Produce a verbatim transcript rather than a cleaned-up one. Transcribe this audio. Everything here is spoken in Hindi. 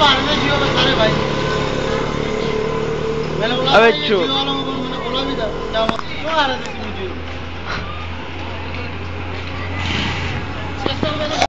बारे में जियो बता रहे भाई। मैंने बोला अबे था ये चुप। जियो वालों को मैंने बोला भी था क्या क्यों आ रहे थे